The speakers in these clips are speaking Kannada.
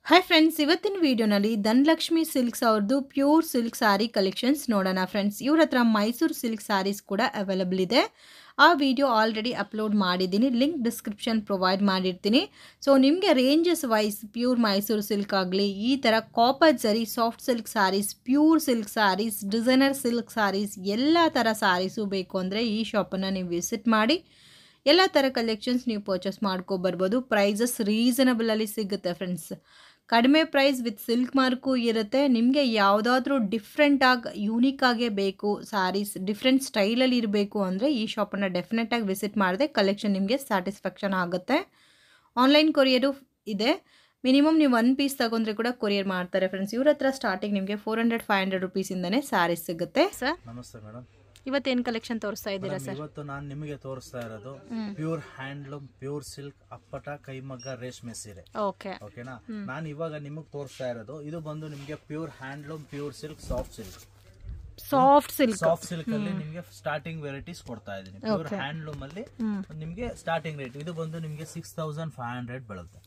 ಹಾಯ್ ಫ್ರೆಂಡ್ಸ್, ಇವತ್ತಿನ ವಿಡಿಯೋನಲ್ಲಿ ಧನಲಕ್ಷ್ಮಿ ಸಿಲ್ಕ್ಸ್ ಅವ್ರದ್ದು ಪ್ಯೂರ್ ಸಿಲ್ಕ್ ಸಾರಿ ಕಲೆಕ್ಷನ್ಸ್ ನೋಡೋಣ ಫ್ರೆಂಡ್ಸ್. ಇವ್ರ ಹತ್ರ ಮೈಸೂರು ಸಿಲ್ಕ್ ಸಾರೀಸ್ ಕೂಡ ಅವೈಲಬಲ್ ಇದೆ. ಆ ವಿಡಿಯೋ ಆಲ್ರೆಡಿ ಅಪ್ಲೋಡ್ ಮಾಡಿದ್ದೀನಿ, ಲಿಂಕ್ ಡಿಸ್ಕ್ರಿಪ್ಷನ್ ಪ್ರೊವೈಡ್ ಮಾಡಿರ್ತೀನಿ. ಸೊ ನಿಮಗೆ ranges wise pure Mysore silk ಆಗಲಿ, ಈ ಥರ copper zari soft silk saris, pure silk saris, designer silk saris, ಎಲ್ಲ ಥರ ಸಾರೀಸು ಬೇಕು ಅಂದರೆ ಈ ಶಾಪನ್ನು ನೀವು ವಿಸಿಟ್ ಮಾಡಿ ಎಲ್ಲ ಥರ ಕಲೆಕ್ಷನ್ಸ್ ನೀವು ಪರ್ಚೇಸ್ ಮಾಡ್ಕೊಬರ್ಬೋದು. ಪ್ರೈಸಸ್ ರೀಸನಬಲಲ್ಲಿ ಸಿಗುತ್ತೆ ಫ್ರೆಂಡ್ಸ್. ಕಡಿಮೆ ಪ್ರೈಸ್ ವಿತ್ ಸಿಲ್ಕ್ ಮಾರ್ಕು ಇರುತ್ತೆ. ನಿಮಗೆ ಯಾವುದಾದ್ರೂ ಡಿಫ್ರೆಂಟಾಗಿ ಯೂನಿಕ್ಕಾಗೇ ಬೇಕು ಸಾರೀಸ್, ಡಿಫ್ರೆಂಟ್ ಸ್ಟೈಲಲ್ಲಿ ಇರಬೇಕು ಅಂದರೆ ಈ ಶಾಪನ್ನು ಡೆಫಿನೆಟಾಗಿ ವಿಸಿಟ್ ಮಾಡಿದೆ ಕಲೆಕ್ಷನ್ ನಿಮಗೆ ಸ್ಯಾಟಿಸ್ಫ್ಯಾಕ್ಷನ್ ಆಗುತ್ತೆ. ಆನ್ಲೈನ್ ಕೊರಿಯರು ಇದೆ. ಮಿನಿಮಮ್ ನೀವು 1 ಪೀಸ್ ತಗೊಂಡ್ರೆ ಕೂಡ ಕೊರಿಯರ್ ಮಾಡ್ತಾರೆ ಫ್ರೆಂಡ್ಸ್. ಇವ್ರ ಹತ್ರ ಸ್ಟಾರ್ಟಿಂಗ್ ನಿಮಗೆ 400-500 ರುಪೀಸಿಂದನೇ ಸ್ಯಾರೀಸ್ ಸಿಗುತ್ತೆ. ಸರ್ ನಮಸ್ತೆ ಮೇಡಮ್, ಇವತ್ತೇನು ಕಲೆಕ್ಷನ್ ತೋರಿಸ್ತಾ ಇದ್ದೀರಾ ಸರ್? ಇವತ್ತು ನಾನು ನಿಮಗೆ ತೋರಿಸ್ತಾ ಇರೋದು ಪ್ಯೂರ್ ಹ್ಯಾಂಡ್ಲೂಮ್, ಪ್ಯೂರ್ ಸಿಲ್ಕ್, ಅಪ್ಪಟ, ಕೈಮಗ್ಗ, ರೇಷ್ಮೆ ಸೀರೆ. ಓಕೆನಾ? ನಾನು ಇವಾಗ ನಿಮಗೆ ತೋರಿಸ್ತಾ ಇರೋದು ಇದು ಬಂದು ನಿಮಗೆ pure handloom, pure silk, soft silk. Soft silk ಅಲ್ಲಿ ನಿಮಗೆ ಸ್ಟಾರ್ಟಿಂಗ್ ವೆರೈಟೀಸ್ ಕೊಡ್ತಾ ಇದೀನಿ. ಪ್ಯೂರ್ ಹ್ಯಾಂಡ್ಲೂಮ್ ಅಲ್ಲಿ ನಿಮಗೆ ಸ್ಟಾರ್ಟಿಂಗ್ ರೇಟ್ ಇದು ಬಂದು ನಿಮಗೆ 6500 ಬೀಳುತ್ತೆ.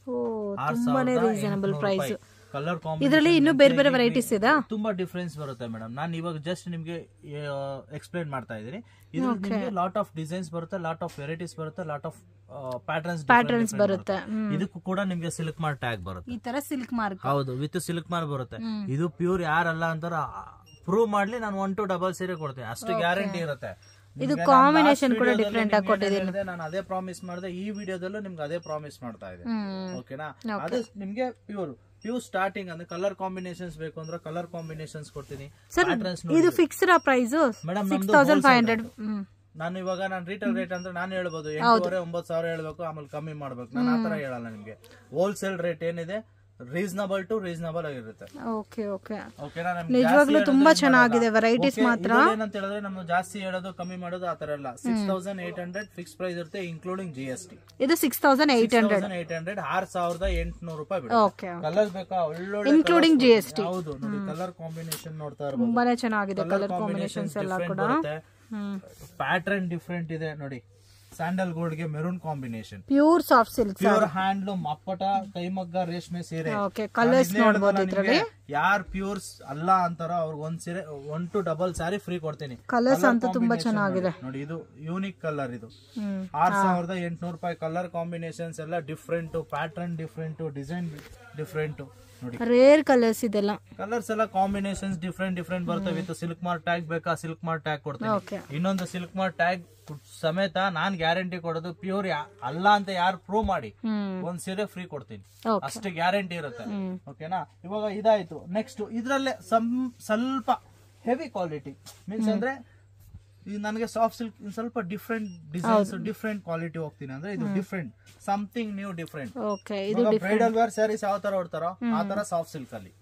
6000 ಪ್ರೈಸ್. ಕಲರ್ ಇದರಲ್ಲಿ ಇನ್ನೂ ಬೇರೆ ಬೇರೆ ವೆರೈಟೀಸ್ ಇದೆ, ತುಂಬಾ ಡಿಫರೆನ್ಸ್ ಬರುತ್ತೆ ಮೇಡಮ್. ನಾನು ಇವಾಗ ಜಸ್ಟ್ ನಿಮಗೆ ಎಕ್ಸ್ಪ್ಲೈನ್ ಮಾಡ್ತಾ ಇದ್ದೀನಿ. ಇದು ನಿಮಗೆ ಲಾಟ್ ಆಫ್ ಡಿಸೈನ್ಸ್ ಬರುತ್ತೆ, ಲಾಟ್ ಆಫ್ ವೆರೈಟೀಸ್ ಬರುತ್ತೆ, ಲಾಟ್ ಆಫ್ ಪ್ಯಾಟರ್ನ್ಸ್ ಬರುತ್ತೆ. ಇದಕ್ಕೂ ಕೂಡ ನಿಮಗೆ ಸಿಲ್ಕ್ ಮಾರ್ಕ್ ಟ್ಯಾಗ್ ಬರುತ್ತೆ. ಈ ತರ ಸಿಲ್ಕ್ ಮಾರ್ಕ್, ಹೌದು, ವಿತ್ ಸಿಲ್ಕ್ ಮಾರ್ಕ್ ಬರುತ್ತೆ. ಇದು ಪ್ಯೂರ್ ಯಾರಲ್ಲ ಅಂತಾರ ಪ್ರೂವ್ ಮಾಡ್ಲಿ ನಾನು 1 to 2 ಸೀರೆ ಕೊಡ್ತೀನಿ, ಅಷ್ಟು ಗ್ಯಾರಂಟಿ ಇರುತ್ತೆ. ಇದು ಕಾಂಬಿನೇಷನ್ ಕೂಡ ಡಿಫರೆಂಟ್ ಆಗಿ ಕೊಟ್ಟಿದ್ದೀನಿ. ನಾನು ಅದೇ ಪ್ರಾಮಿಸ್ ಮಾಡಿದೆ, ಈ ವಿಡಿಯೋದಲ್ಲೂ ನಿಮ್ಗೆ ಅದೇ ಪ್ರಾಮಿಸ್ ಮಾಡ್ತಾ ಇದ್ದೀನಿ. ಓಕೆನಾ? ಅದು ನಿಮ್ಗೆ ಪ್ಯೂರ್ ಸ್ಟಾರ್ಟಿಂಗ್ ಅಂದ್ರೆ ಕಲರ್ ಕಾಂಬಿನೇಷನ್ಸ್ ಬೇಕು ಅಂದ್ರೆ ಕಲರ್ ಕಾಂಬಿನೇಷನ್ಸ್ ಕೊಡ್ತೀನಿ. ಇದು ಫಿಕ್ಸ್ಡ್ ಪ್ರೈಸ್ ಮೇಡಮ್, 6500. ನಾನು ಇವಾಗ ನಾನು ರಿಟೇಲ್ ರೇಟ್ ಅಂದ್ರೆ ನಾನು ಹೇಳ್ಬೋದು 8,500-9,000 ಹೇಳ್ಬೇಕು, ಆಮೇಲೆ ಕಮ್ಮಿ ಮಾಡ್ಬೇಕು. ನಾನು ಆತರ ಹೇಳಲ್ಲ ನಿಮ್ಗೆ. ಹೋಲ್ಸೇಲ್ ರೇಟ್ ಏನಿದೆ ರೀಸನಬಲ್ ಟು ರೀಸನಬಲ್ ಆಗಿರುತ್ತೆ. ನಿಜವಾಗ್ಲೂ ತುಂಬಾ ಚೆನ್ನಾಗಿದೆ ವೆರೈಟೀಸ್ ಮಾತ್ರ. ಏನಂತ ಹೇಳಿದ್ರೆ ನಮ್ಮ ಜಾಸ್ತಿ ಹೇಳೋದು ಕಮ್ಮಿ ಮಾಡೋದು ಆತರ ಎಲ್ಲ. 6800 ಫಿಕ್ಸ್ ಪ್ರೈಸ್ ಇರುತ್ತೆ, ಇನ್ಕ್ಲೂಡಿಂಗ್ GST. ಇದು 6800 6800 ರೂಪಾಯಿ ಬಿಡುತ್ತೆ. ಕಲರ್ ಬೇಕಾ? ಒಳ್ಳೊಳ್ಳೆ ಇನ್ಕ್ಲೂಡಿಂಗ್ GST. ಹೌದು, ನೋಡಿ ಕಲರ್ ಕಾಂಬಿನೇಷನ್ ನೋಡ್ತಾ ಇರಬಹುದು, ತುಂಬಾನೇ ಚೆನ್ನಾಗಿದೆ ಕಲರ್ ಕಾಂಬಿನೇಷನ್ಸ್ ಎಲ್ಲ ಕೂಡ. ಪ್ಯಾಟರ್ನ್ ಡಿಫ್ರೆಂಟ್ ಇದೆ ನೋಡಿ. ಸ್ಯಾಂಡಲ್ ಗೋಲ್ಡ್ ಗೆ maroon combination, pure soft silk, pure handloom, ಅಪ್ಪಟ, ಕೈಮಗ್ಗ, ರೇಷ್ಮೆ ಸೀರೆ. ಕಲರ್ಸ್ ನೋಡಬಹುದು ಇದರಲ್ಲಿ. ಯಾರು ಪ್ಯೂರ್ಸ್ ಅಲ್ಲ ಅಂತಾರೋ ಅವ್ರಿಗೆ 1 to 2 ಸ್ಯಾರಿ ಫ್ರೀ ಕೊಡ್ತೀನಿ. ಕಲರ್ಸ್ ಅಂತೂ ತುಂಬಾ ಚೆನ್ನಾಗಿದೆ ನೋಡಿ. ಇದು ಯೂನಿಕ್ ಕಲರ್. ಇದು 6800 ರೂಪಾಯಿ. ಕಲರ್ ಕಾಂಬಿನೇಷನ್ಸ್ ಎಲ್ಲ different, pattern different, design different. ನೋಡಿ ರೇರ್ ಕಲರ್ಸ್ ಇದೆಲ್ಲ. ಕಲರ್ಸ್ ಎಲ್ಲ ಕಾಂಬಿನೇಷನ್ಸ್ ಡಿಫ್ರೆಂಟ್ ಬರುತ್ತೆ. ವಿತ್ ಸಿಲ್ಕ್ ಮಾರ್ಕ್ ಟ್ಯಾಗ್ ಬೇಕಾ? ಸಿಲ್ಕ್ ಮಾರ್ಕ್ ಟ್ಯಾಗ್ ಕೊಡ್ತೀನಿ. ಇನ್ನೊಂದು ಸಿಲ್ಕ್ ಮಾರ್ಕ್ ಟ್ಯಾಗ್ ಸಮೇತ ನಾನ್ ಗ್ಯಾರಂಟಿ ಕೊಡೋದು ಪ್ಯೂರ್ ಅಲ್ಲ ಅಂತ ಯಾರು ಪ್ರೂವ್ ಮಾಡಿ 1 ಸೀರೆ ಫ್ರೀ ಕೊಡ್ತೀನಿ, ಅಷ್ಟು ಗ್ಯಾರಂಟಿ ಇರುತ್ತೆ. ಓಕೆನಾ? ಇವಾಗ ಇದಾಯ್ತು. ನೆಕ್ಸ್ಟ್ ಇದ್ರಲ್ಲೇ ಸ್ವಲ್ಪ ಹೆವಿ ಕ್ವಾಲಿಟಿ ಮೀನ್ಸ್ ಅಂದ್ರೆ ನನಗೆ ಸಾಫ್ಟ್ ಸಿಲ್ಕ್ ಸ್ವಲ್ಪ ಡಿಫ್ರೆಂಟ್ ಡಿಸೈನ್ಸ್, ಡಿಫ್ರೆಂಟ್ ಕ್ವಾಲಿಟಿ ಹೋಗ್ತೀನಿ ಅಂದ್ರೆ ಇದು different, something new, different. Bridal wear saris ಯಾವ ತರ ಹೊಡ್ತಾರೋ ಆ ತರ ಸಾಫ್ಟ್ ಸಿಲ್ಕ್ ಅಲ್ಲಿ.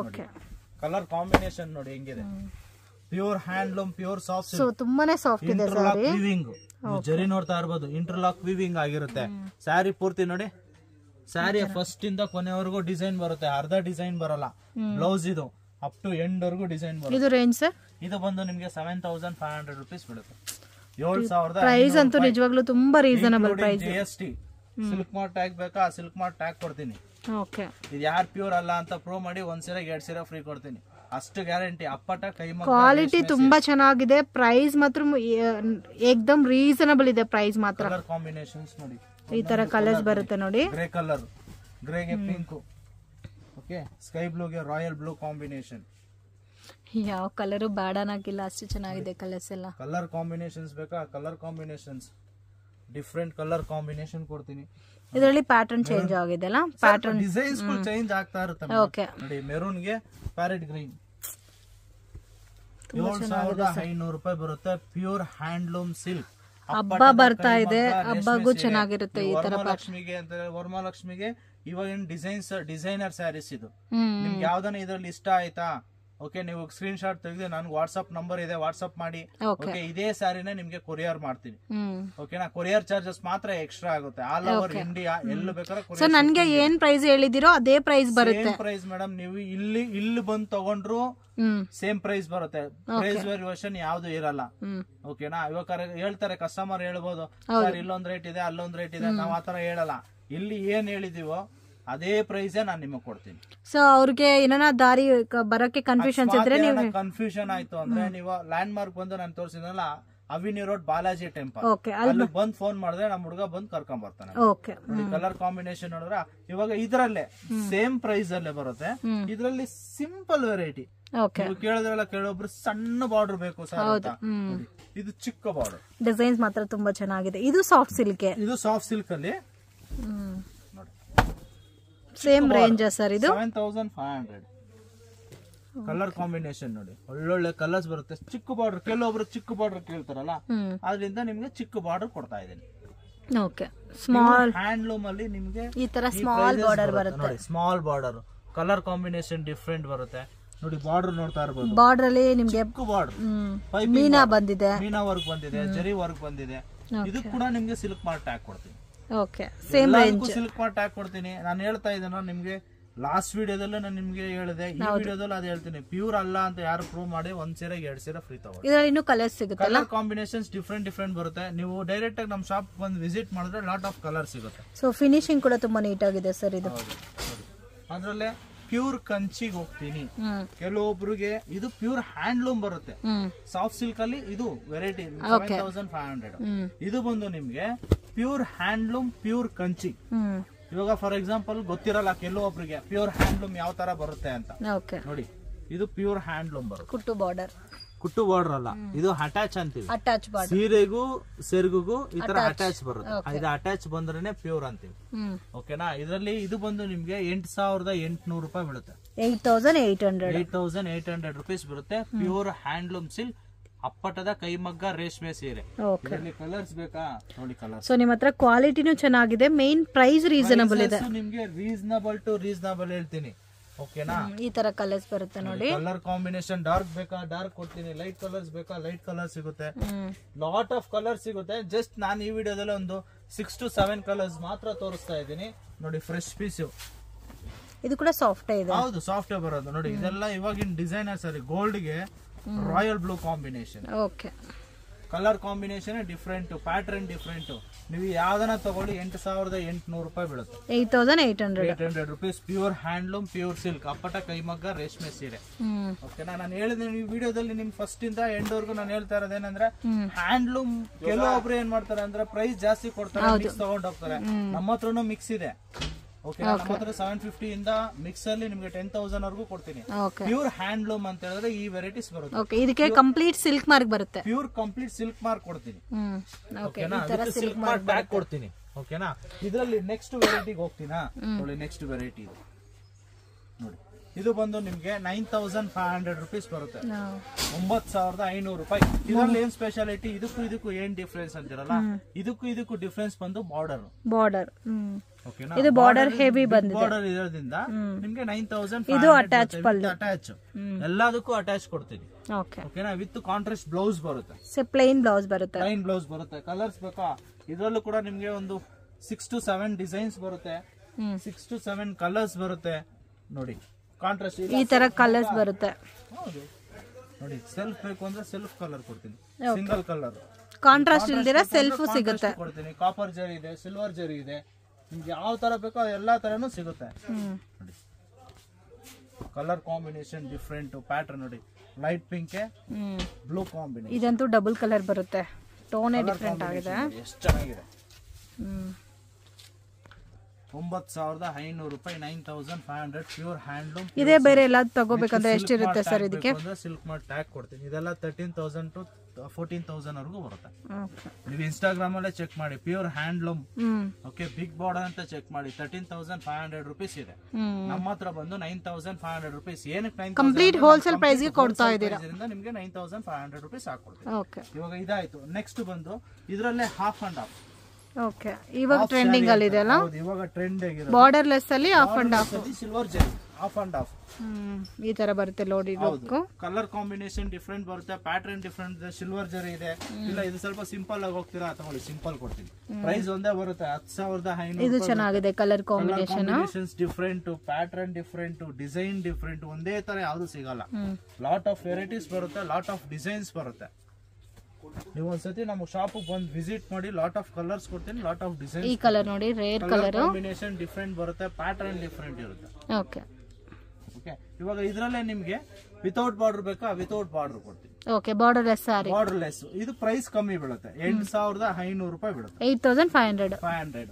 ಕಲರ್ ಕಾಂಬಿನೇಷನ್ ನೋಡಿ ಹೆಂಗಿದೆ. Pure handloom, pure soft silk, ತುಂಬಾನೇ ಸಾಫ್ಟ್ ಇದೆ. ಇಂಟರ್ಲಾಕ್ ವೀವಿಂಗ್, ಜರಿ ನೋಡ್ತಾ ಇರಬಹುದು, ಇಂಟರ್ಲಾಕ್ ವೀವಿಂಗ್ ಆಗಿರುತ್ತೆ. ಸ್ಯಾರಿ ಪೂರ್ತಿ ನೋಡಿ. ಸ್ಯಾರಿ ಫಸ್ಟ್ ಇಂದ ಕೊನೆವರೆಗೂ ಡಿಸೈನ್ ಬರುತ್ತೆ, ಅರ್ಧ ಡಿಸೈನ್ ಬರಲ್ಲ. ಬ್ಲೌಸ್ ಇದು ಅಪ್ ಟು ಎಂಡ್ ವರೆಗೂ ಡಿಸೈನ್ ಬರುತ್ತೆ. ಇದು ರೇಂಜ್ ಸರ್? ಇದು ಬಂದು ನಿಮಗೆ 7500 ರೂಪೀಸ್ ಬೀಳುತ್ತೆ. 7000 ಪ್ರೈಸ್ ಅಂತೂ ನಿಜವಾಗ್ಲೂ ತುಂಬಾ reasonable price. GST. Silk mark tag ಬೇಕಾ? ಸಿಲ್ಕ್ ಮಾರ್ಕ್ ಟ್ಯಾಗ್ ಕೊಡ್ತೀನಿ. ಇದು ಯಾರು ಪ್ಯೂರ್ ಅಲ್ಲ ಅಂತ ಪ್ರೂವ್ ಮಾಡಿ 1 ಸೀರೆ 2 ಸೀರೆ ಫ್ರೀ ಕೊಡ್ತೀನಿ, ಅಷ್ಟು ಗ್ಯಾರಂಟಿ. ಅಪ್ಪಟ, ಕೈಮಗ್ಗ, ಕ್ವಾಲಿಟಿ ತುಂಬಾ ಚೆನ್ನಾಗಿದೆ. ಪ್ರೈಸ್ ಮಾತ್ರ ಏಕ್ದಮ್ ರೀಸನಬಲ್ ಇದೆ ಪ್ರೈಸ್ ಮಾತ್ರ. ಕಲರ್ ಕಾಂಬಿನೇಷನ್ಸ್ ನೋಡಿ, ಈ ತರ ಕಲರ್ಸ್ ಬರುತ್ತೆ ನೋಡಿ. ಗ್ರೇ ಕಲರ್, ಗ್ರೇಗೆ ಪಿಂಕ್, ಓಕೆ, ಸ್ಕೈ ಬ್ಲೂಗೆ ರಾಯಲ್ ಬ್ಲೂ ಕಾಂಬಿನೇಷನ್. ಯಾವ ಕಲರು ಬ್ಯಾಡ್ ಅನ್ನಕ್ಕಿಲ್ಲ, ಅಷ್ಟು ಚೆನ್ನಾಗಿದೆ ಕಲರ್ಸ್ ಎಲ್ಲ. ಕಲರ್ ಕಾಂಬಿನೇಷನ್ಸ್ ಬೇಕಾ? Colour combinations different colour combination ಕೊಡ್ತೀನಿ. ಇದರಲ್ಲಿ ಪ್ಯಾಟರ್ನ್ ಚೇಂಜ್ ಆಗಿದೆ ಅಲ್ಲ, ಪ್ಯಾಟರ್ನ್ ಡಿಸೈನ್ಸ್ ಚೇಂಜ್ ಆಗ್ತಾ ಇರುತ್ತೆ. ನೋಡಿ ಮೆರೂನ್ ಗೆ ಪ್ಯಾರೆಟ್ ಗ್ರೀನ್ 7500 ರೂಪಾಯಿ ಬರುತ್ತೆ. Pure handloom silk. ಹಬ್ಬ ಬರ್ತಾ ಇದೆ, ಹಬ್ಬಗೂ ಚೆನ್ನಾಗಿರುತ್ತೆ ಈ ತರ. ವರಮಹಾಲಕ್ಷ್ಮಿಗೆ ಅಂತ, ವರಮಹಾಲಕ್ಷ್ಮಿಗೆ ಇವಾಗ ಡಿಸೈನರ್ ಸ್ಯಾರೀಸ್ ಇದು. ನಿಮ್ಗೆ ಯಾವ್ದನ್ನ ಇದ್ರಲ್ಲಿ ಇಷ್ಟ ಆಯ್ತಾ? ಓಕೆ, ನೀವು ಸ್ಕ್ರೀನ್ ಶಾಟ್ ತೆಗೆದು ನನಗೆ ವಾಟ್ಸ್ಆಪ್ ನಂಬರ್ ಇದೆ, ವಾಟ್ಸ್ಆಪ್ ಮಾಡಿ. ಓಕೆ, ಇದೇ ಸ್ಯಾರಿನ ನಿಮ್ಗೆ ಕೊರಿಯರ್ ಮಾಡ್ತೀನಿ. ಓಕೆನಾ? ಕೊರಿಯರ್ ಚಾರ್ಜಸ್ ಮಾತ್ರ ಎಕ್ಸ್ಟ್ರಾ ಆಗುತ್ತೆ. ಆಲ್ ಓವರ್ ಇಂಡಿಯಾ ಎಲ್ಲಿ ಬೇಕಾದ್ರೆ. ನನ್ಗೆ ಏನ್ ಪ್ರೈಸ್ ಹೇಳಿದಿರೋ ಅದೇ ಪ್ರೈಸ್ ಬರುತ್ತೆ. ಪ್ರೈಸ್ ಮೇಡಮ್, ನೀವು ಇಲ್ಲಿ ಬಂದು ತಗೊಂಡ್ರು ಸೇಮ್ ಪ್ರೈಸ್ ಬರುತ್ತೆ. ಪ್ರೈಸ್ ವೇರಿಯೇಷನ್ ಯಾವ್ದು ಇರಲ್ಲ. ಓಕೆನಾ? ಇವಾಗ ಹೇಳ್ತಾರೆ ಕಸ್ಟಮರ್ ಹೇಳ್ಬೋದು, ಸರ್ ಇಲ್ಲೊಂದ್ ರೇಟ್ ಇದೆ, ಅಲ್ಲೊಂದ್ ರೇಟ್ ಇದೆ. ನಾವ್ ಆತರ ಹೇಳಲ್ಲ. ಇಲ್ಲಿ ಏನ್ ಹೇಳಿದೀವೋ ಅದೇ ಪ್ರೈಸ್ ನಾನು ನಿಮಗೆ ಕೊಡ್ತೀನಿ. ಸೊ ಅವ್ರಿಗೆ ಏನಾರ ದಾರಿ ಬರಕ್ಕೆ ಕನ್ಫ್ಯೂಷನ್ಸ್ ಇದ್ರೆ ನೀವು ಕನ್ಫ್ಯೂಷನ್ ಆಯ್ತು ಅಂದ್ರೆ ನೀವು ಲ್ಯಾಂಡ್ ಮಾರ್ಕ್ ಬಂದು ನಾನು ತೋರಿಸಿದ್ನಲ್ಲ ಅವಿನಿ ರೋಡ್ ಬಾಲಾಜಿ ಟೆಂಪಲ್ ಅಲ್ಲಿ ಬಂದ್ ಫೋನ್ ಮಾಡಿದ್ರೆ ನಮ್ಮ ಹುಡುಗ ಬಂದ್ ಕರ್ಕೊಂಡ್ ಬರ್ತಾನೆ. ನೋಡಿ ಕಲರ್ ಕಾಂಬಿನೇಷನ್ ನೋಡಿದ್ರ ಇವಾಗ ಇದ್ರಲ್ಲೇ ಸೇಮ್ ಪ್ರೈಸ್ ಅಲ್ಲೇ ಬರುತ್ತೆ. ಇದ್ರಲ್ಲಿ ಸಿಂಪಲ್ ವೆರೈಟಿ ಕೇಳಿದ್ರಲ್ಲ, ಕೆಲವೊಬ್ರು ಸಣ್ಣ ಬಾರ್ಡರ್ ಬೇಕು ಸರ್ ಅಂತ, ಇದು ಚಿಕ್ಕ ಬಾರ್ಡರ್. ಡಿಸೈನ್ಸ್ ಮಾತ್ರ ತುಂಬಾ ಚೆನ್ನಾಗಿದೆ. ಇದು ಸಾಫ್ಟ್ ಸಿಲ್ಕ್, ಇದು ಸಾಫ್ಟ್ ಸಿಲ್ಕ್ ಅಲ್ಲಿ ಸೇಮ್ ರೇಂಜ್ ಸರ್. ಇದು 7500. ಕಲರ್ ಕಾಂಬಿನೇಷನ್ ನೋಡಿ, ಒಳ್ಳೊಳ್ಳೆ ಕಲರ್ಸ್ ಬರುತ್ತೆ. ಚಿಕ್ಕ ಬಾರ್ಡರ್, ಕೆಲವೊಬ್ರು ಚಿಕ್ಕ ಬಾರ್ಡರ್ ಕೇಳ್ತಾರಲ್ಲ, ಅದರಿಂದ ನಿಮ್ಗೆ ಚಿಕ್ಕ ಬಾರ್ಡರ್ ಕೊಡ್ತಾ ಇದ್ದೀನಿ. ಓಕೆ, ಸ್ಮಾಲ್ ಹ್ಯಾಂಡ್ಲೂಮ್ ಅಲ್ಲಿ ನಿಮ್ಗೆ ಈ ತರ ಸ್ಮಾಲ್ ಬಾರ್ಡರ್ ಬರುತ್ತೆ ನೋಡಿ. Small border, colour combination different ಬರುತ್ತೆ ನೋಡಿ. ಬಾರ್ಡರ್ ನೋಡ್ತಾ ಇರಬಹುದು, ಬಾರ್ಡರ್ ಅಲ್ಲಿ ನಿಮ್ಗೆ ಚಿಕ್ಕ ಬಾರ್ಡರ್, ಮೀನಾ ಬಂದಿದೆ, ಮೀನಾ ವರ್ಕ್ ಬಂದಿದೆ, ಜರಿ ವರ್ಕ್ ಬಂದಿದೆ. ಇದು ಕೂಡ ನಿಮ್ಗೆ ಸಿಲ್ಕ್ ಮಾರ್ಕ್ ಟ್ಯಾಗ್ ಕೊಡ್ತೀನಿ. Okay, same range silk mark tag ಕೊಡ್ತೀನಿ. ನಾನು ಹೇಳ್ತಾ ಇದ್ದೇನೆ ನಿಮ್ಗೆ, ಲಾಸ್ಟ್ ವಿಡಿಯೋದಲ್ಲೂ ನಾನು ನಿಮ್ಗೆ ಹೇಳಿದೆ, ಈ ವಿಡಿಯೋದಲ್ಲಿ ಅದು ಹೇಳ್ತೀನಿ. ಪ್ಯೂರ್ ಅಲ್ಲ ಅಂತ ಯಾರು ಪ್ರೂವ್ ಮಾಡಿ ಒಂದ್ ಸೀರೆ 2 ಸೀರೆ ಫ್ರೀ ತಗೊಳ್ಳಿ. ಇದರಲ್ಲಿ ಇನ್ನೂ ಕಲರ್ಸ್ ಸಿಗುತ್ತೆ, ಕಲರ್ ಕಾಂಬಿನೇಷನ್ಸ್ ಡಿಫ್ರೆಂಟ್ ಬರುತ್ತೆ. ನೀವು ಡೈರೆಕ್ಟ್ ಆಗಿ ನಮ್ಮ ಶಾಪ್ ಬಂದು ವಿಸಿಟ್ ಮಾಡಿದ್ರೆ ಲಾಟ್ ಆಫ್ ಕಲರ್ ಸಿಗುತ್ತೆ. ಸೊ ಫಿನಿಶಿಂಗ್ ಕೂಡ ತುಂಬಾ ನೀಟ್ ಆಗಿದೆ ಸರ್. ಇದು ಅದ್ರಲ್ಲೇ ಪ್ಯೂರ್ ಕಂಚಿಗೆ ಹೋಗ್ತೀನಿ. ಕೆಲವೊಬ್ರಿಗೆ ಇದು ಪ್ಯೂರ್ ಹ್ಯಾಂಡ್ಲೂಮ್ ಬರುತ್ತೆ. ಸಾಫ್ಟ್ ಸಿಲ್ಕ್ ಅಲ್ಲಿ ಇದು ವೆರೈಟಿ 7500. ಇದು ಬಂದು ನಿಮ್ಗೆ ಪ್ಯೂರ್ ಹ್ಯಾಂಡ್ಲೂಮ್, ಪ್ಯೂರ್ ಕಂಚಿ. ಇವಾಗ ಫಾರ್ ಎಕ್ಸಾಂಪಲ್ ಗೊತ್ತಿರಲ್ಲ ಕೆಲವೊಬ್ರಿಗೆ ಪ್ಯೂರ್ ಹ್ಯಾಂಡ್ಲೂಮ್ ಯಾವ ತರ ಬರುತ್ತೆ ಅಂತ. ನೋಡಿ, ಇದು ಪ್ಯೂರ್ ಹ್ಯಾಂಡ್ಲೂಮ್ ಬರುತ್ತೆ. ಕುಟ್ಟು ಬಾರ್ಡರ್ ಅಲ್ಲ, ಇದು ಅಟ್ಯಾಚ್ ಅಂತೀವಿ. ಸೀರೆಗೂ ಸೆರಗಿಗೂ ಈ ತರ ಅಟ್ಯಾಚ್ ಬರುತ್ತೆ. ಇದು ಅಟ್ಯಾಚ್ ಬಂದ್ರೇನೆ ಪ್ಯೂರ್ ಅಂತೀವಿ. ಓಕೆನಾ. ಇದರಲ್ಲಿ ಇದು ಬಂದು ನಿಮ್ಗೆ 8800 ರೂಪಾಯಿ ಬೀಳುತ್ತೆ. 8800 ರುಪೀಸ್ ಬರುತ್ತೆ. ಪ್ಯೂರ್ ಹ್ಯಾಂಡ್ಲೂಮ್ ಸಿಲ್ಕ್, ಅಪ್ಪಟದ ಕೈಮಗ್ಗ ರೇಷ್ಮೆ ಸೀರೆ. ಇದರಲ್ಲಿ ಕಲರ್ಸ್ ಬೇಕಾ ನೋಡಿ, ಕಲರ್. ಸೊ ನಿಮ್ಮ ಹತ್ರ ಕ್ವಾಲಿಟಿನೂ ಚೆನ್ನಾಗಿದೆ, ಮೇನ್ ಪ್ರೈಸ್ ರೀಸನಬಲ್ ಇದೆ. ನಿಮ್ಗೆ ರೀಸನಬಲ್ ಟು ರೀಸನಬಲ್ ಹೇಳ್ತೀನಿ. ಓಕೆನಾ. ಈ ತರ ಕಲರ್ಸ್ ಬರುತ್ತೆ ನೋಡಿ. ಕಲರ್ ಕಾಂಬಿನೇಷನ್ ಡಾರ್ಕ್ ಬೇಕಾ ಡಾರ್ಕ್ ಕೊಡ್ತೀನಿ, ಲೈಟ್ ಕಲರ್ಸ್ ಬೇಕಾ ಲೈಟ್ ಕಲರ್ ಸಿಗುತ್ತೆ. ಲಾಟ್ ಆಫ್ ಕಲರ್ ಸಿಗುತ್ತೆ. ಜಸ್ಟ್ ನಾನು ಈ ವಿಡಿಯೋದಲ್ಲಿ ಒಂದು 6 to 7 ಕಲರ್ಸ್ ಮಾತ್ರ ತೋರಿಸ್ತಾ ಇದ್ದೀನಿ ನೋಡಿ. ಫ್ರೆಶ್ ಪೀಸ್, ಇದು ಕೂಡ ಸಾಫ್ಟ್ ಇದೆ. ಹೌದು, ಸಾಫ್ಟ್ ಬರೋದು ನೋಡಿ. ಇದೆಲ್ಲ ಇವಾಗಿನ ಡಿಸೈನರ್ ಸರಿ. ಗೋಲ್ಡ್ ಗೆ royal blue combination. Okay, colour combination different, pattern different. ನೀವು ಯಾವ್ದನ್ನ ತಗೊಳ್ಳಿ 8800 ರೂಪಾಯಿ ಬೀಳುತ್ತೆ. 8800 rupees. Pure handloom, pure silk, ಅಪ್ಪಟ ಕೈಮಗ್ಗ ರೇಷ್ಮೆ ಸೀರೆ. ಓಕೆನಾ. ನಾನು ಹೇಳಿದ್ದೀನಿ ಈ ವಿಡಿಯೋದಲ್ಲಿ ನಿಮ್ ಫಸ್ಟ್ ಇಂದ ಎಂಡ್ ವರ್ಗು ನಾನು ಹೇಳ್ತಾ ಇರೋದೇನಂದ್ರೆ, ಹ್ಯಾಂಡ್ಲೂಮ್ ಕೆಲವೊಬ್ರು ಏನ್ ಮಾಡ್ತಾರೆ ಅಂದ್ರೆ ಪ್ರೈಸ್ ಜಾಸ್ತಿ ಕೊಡ್ತಾರೆ, ಮಿಕ್ಸ್ ತಗೊಂಡ್ ಹೋಗ್ತಾರೆ. ನಮ್ಮ ಹತ್ರನು ಮಿಕ್ಸ್ ಇದೆ. ಓಕೆ, ನಮ್ಮ ಹತ್ರ 750 ಇಂದ ಮಿಕ್ಸ್ ಅಲ್ಲಿ ನಿಮ್ಗೆ 10,000 ವರೆಗೂ ಕೊಡ್ತೀನಿ. ಪ್ಯೂರ್ ಹ್ಯಾಂಡ್ಲೂಮ್ ಅಂತ ಹೇಳಿದ್ರೆ ಈ ವೆರೈಟೀಸ್ ಬರುತ್ತೆ. ಇದಕ್ಕೆ ಕಂಪ್ಲೀಟ್ ಸಿಲ್ಕ್ ಮಾರ್ಕ್ ಬರುತ್ತೆ. ಪ್ಯೂರ್ ಕಂಪ್ಲೀಟ್ ಸಿಲ್ಕ್ ಮಾರ್ಕ್ ಕೊಡ್ತೀನಿ. ಓಕೆನಾ. ಸಿಲ್ಕ್ ಮಾರ್ಕ್ ಟ್ಯಾಗ್ ಕೊಡ್ತೀನಿ. ಓಕೆನಾ. ಇದರಲ್ಲಿ ನೆಕ್ಸ್ಟ್ ವೆರೈಟಿಗೆ ಹೋಗ್ತೀನಾ ನೋಡಿ. ನೆಕ್ಸ್ಟ್ ವೆರೈಟಿ ಇದು ನೋಡಿ. ಇದು ಬಂದು ನಿಮ್ಗೆ 9500 ರುಪೀಸ್ ಬರುತ್ತೆ. 9500 ರೂಪಾಯಿ. ಇದರಲ್ಲಿ ಏನ್ ಸ್ಪೆಷಾಲಿಟಿ, ಇದಕ್ಕೂ ಏನ್ ಡಿಫ್ರೆನ್ಸ್ ಅಂತಿರಲ್ಲ, ಇದಕ್ಕೂ ಡಿಫ್ರೆನ್ಸ್ ಬಂದು ಬಾರ್ಡರ್. ಓಕೆನಾ. ಇದು ಬಾರ್ಡರ್ ಹೆವಿ ಬಂದಿದೆ. ಬಾರ್ಡರ್ ಇರೋದ್ರಿಂದ ನಿಮ್ಗೆ 9500. ಇದು ಅಟ್ಯಾಚ್ ಪಲ್ಲು, ಅಟ್ಯಾಚ್ ಎಲ್ಲದಕ್ಕೂ ಅಟ್ಯಾಚ್ ಕೊಡ್ತೀನಿ. ಓಕೆನಾ. ವಿತ್ ಕಾಂಟ್ರಾಸ್ಟ್ ಬ್ಲೌಸ್ ಬರುತ್ತೆ. ಪ್ಲೈನ್ ಬ್ಲೌಸ್ ಬರುತ್ತೆ. ಕಲರ್ಸ್ ಬೇಕಾ, ಇದರಲ್ಲೂ ಕೂಡ ನಿಮ್ಗೆ ಒಂದು 6 to 7 ಡಿಸೈನ್ಸ್ ಬರುತ್ತೆ. 6 to 7 ಕಲರ್ಸ್ ಬರುತ್ತೆ ನೋಡಿ. ಕಾಂಟ್ರಾಸ್ಟ್ ಈ ತರ ಕಲರ್ಸ್ ಬರುತ್ತೆ. ಹೌದು ನೋಡಿ. ಸೆಲ್ಫ್ ಬೇಕು ಅಂದ್ರೆ ಸೆಲ್ಫ್ ಕಲರ್ ಕೊಡ್ತೀನಿ. ಸಿಂಗಲ್ ಕಲರ್ ಕಾಂಟ್ರಾಸ್ಟ್ ಇಲ್ದಿರ ಸೆಲ್ಫ್ ಸಿಗುತ್ತೆ ಕೊಡ್ತೀನಿ. ಕಾಪರ್ ಜರಿ ಇದೆ, ಸಿಲ್ವರ್ ಜರಿ ಇದೆ. ನಿಮ್ಗೆ ಯಾವ ತರ ಬೇಕೋ ಎಲ್ಲಾ ತರನು ಸಿಗುತ್ತೆ ನೋಡಿ. ಕಲರ್ ಕಾಂಬಿನೇಷನ್ ಡಿಫ್ರೆಂಟ್, ಪ್ಯಾಟರ್ನ್ ನೋಡಿ. Light pink, blue combination. ಇದಂತೂ ಡಬಲ್ ಕಲರ್ ಬರುತ್ತೆ. ಟೋನೇ ಡಿಫ್ರೆಂಟ್ ಆಗಿದೆ. ಎಷ್ಟು ಚೆನ್ನಾಗಿದೆ. 9500 ರೂಪಾಯಿ. 9500 ಪ್ಯೂರ್ ಹ್ಯಾಂಡ್ಲೂಮ್. ಇದೇ ಬೇರೆ ಎಲ್ಲ ತಗೋಬೇಕಂದ್ರೆ ಎಷ್ಟಿರುತ್ತೆ ಸರ್ ಇದಕ್ಕೆ? ಸಿಲ್ಕ್ ಮಾರ್ಕ್ ಟ್ಯಾಗ್ ಕೊಡ್ತೀನಿ. ಇದೆಲ್ಲ 13,000 to 14,000 ವರೆಗೂ ಬರುತ್ತೆ. ನೀವು ಇನ್ಸ್ಟಾಗ್ರಾಮ್ ಅಲ್ಲೇ ಚೆಕ್ ಮಾಡಿ, pure handloom. Okay, big border ಅಂತ ಚೆಕ್ ಮಾಡಿ. 13,500 ರುಪೀಸ್ ಇದೆ. ನಮ್ಮ ಹತ್ರ ಬಂದು 9,500 ರುಪೀಸ್. ಏನಕ್ಕೆ ಕಂಪ್ಲೀಟ್ ಹೋಲ್ಸೇಲ್ ಪ್ರೈಸ್ ಗೆ ಕೊಡ್ತಾ ಇದ್ದೀರಾ? ನಿಮ್ಗೆ 9,500 ರುಪೀಸ್ ಹಾಕೊಡ್ತೀವಿ. ಇವಾಗ ಇದಾಯ್ತು. ನೆಕ್ಸ್ಟ್ ಬಂದು ಇದರಲ್ಲೇ ಹಾಫ್ ಅಂಡ್ ಹಾಫ್. ಓಕೆ, ಇವಾಗ ಟ್ರೆಂಡಿಂಗ್ ಅಲ್ಲಿ ಇದೆ ಅಲ್ಲ. ಇವಾಗ ಟ್ರೆಂಡ್ ಆಗಿರೋದು ಬಾರ್ಡರ್ ಲೆಸ್ ಅಲ್ಲಿ half and half. Silver zari half and half. ಈ ತರ ಬರುತ್ತೆ ನೋಡಿ. ಕಲರ್ ಕಾಂಬಿನೇಷನ್ ಡಿಫ್ರೆಂಟ್ ಬರುತ್ತೆ, ಪ್ಯಾಟರ್ನ್ ಡಿಫ್ರೆಂಟ್. ಸಿಲ್ವರ್ ಜರಿ ಇದೆ. ಇಲ್ಲ ಇದು ಸ್ವಲ್ಪ ಸಿಂಪಲ್ ಆಗಿ ಹೋಗ್ತೀರಾ ತಗೊಳ್ಳಿ, ಸಿಂಪಲ್ ಕೊಡ್ತೀನಿ. ಪ್ರೈಸ್ ಒಂದೇ ಬರುತ್ತೆ, 10,500. ಇದು ಚೆನ್ನಾಗಿದೆ. Colour combination different, pattern different, design different. ಒಂದೇ ತರ ಯಾವ್ದು ಸಿಗಲ್ಲ. ಲಾಟ್ ಆಫ್ ವೆರೈಟೀಸ್ ಬರುತ್ತೆ, ಲಾಟ್ ಆಫ್ ಡಿಸೈನ್ಸ್ ಬರುತ್ತೆ. ನೀವು ಒಂದ್ಸತಿ ನಮ್ಮ ಶಾಪ್ ಬಂದು ವಿಸಿಟ್ ಮಾಡಿ, ಲಾಟ್ ಆಫ್ ಕಲರ್ಸ್ ಕೊಡ್ತೀನಿ, ಲಾಟ್ ಆಫ್ ಡಿಸೈನ್. ಈ ಕಲರ್ ನೋಡಿ, ರೇರ್ ಕಲರ್ ಕಾಂಬಿನೇಷನ್ ಡಿಫ್ರೆಂಟ್ ಬರುತ್ತೆ, ಪ್ಯಾಟರ್ನ್ ಡಿಫ್ರೆಂಟ್ ಇರುತ್ತೆ. ಓಕೆ ಓಕೆ, ಇವಾಗ ಇದ್ರಲ್ಲೇ ನಿಮ್ಗೆ ವಿತೌಟ್ ಬಾರ್ಡರ್ ಬೇಕಾ, ವಿತೌಟ್ ಬಾರ್ಡರ್ ಕೊಡ್ತೀನಿ. Okay, borderless sorry, borderless. ಇದು ಪ್ರೈಸ್ ಕಮ್ಮಿ ಬೀಳುತ್ತೆ, 8500 ರೂಪಾಯಿ ಬೀಳುತ್ತೆ. 8500.